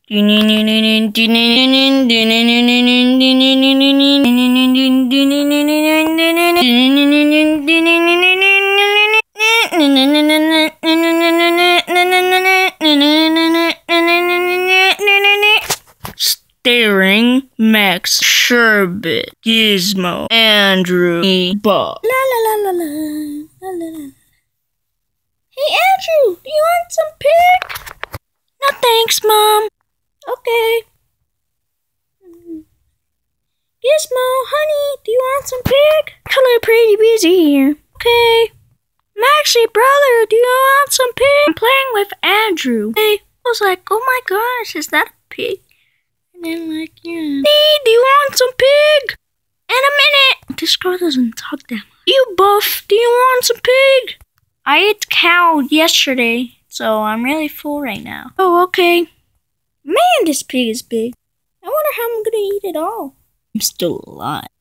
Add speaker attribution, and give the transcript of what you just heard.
Speaker 1: Staring, Max, Sherbet, Gizmo, Andrew, Bob.
Speaker 2: La la la la la la la la. Hey Andrew, do you want some pig?
Speaker 1: No thanks, Mom.
Speaker 2: Okay. Gizmo, honey, do you want some pig?
Speaker 1: Color pretty busy here.
Speaker 2: Okay.
Speaker 1: Maxie, brother, do you want some pig? I'm playing with Andrew.
Speaker 2: Okay.
Speaker 1: I was like, oh my gosh, is that a pig? And then like, yeah.
Speaker 2: Hey, do you want some pig?
Speaker 1: In a minute. This girl doesn't talk that much. You Buff, do you want some pig? I ate cow yesterday, so I'm really full right now.
Speaker 2: Oh, okay. Man, this pig is big. I wonder how I'm gonna eat it all.
Speaker 1: I'm still alive.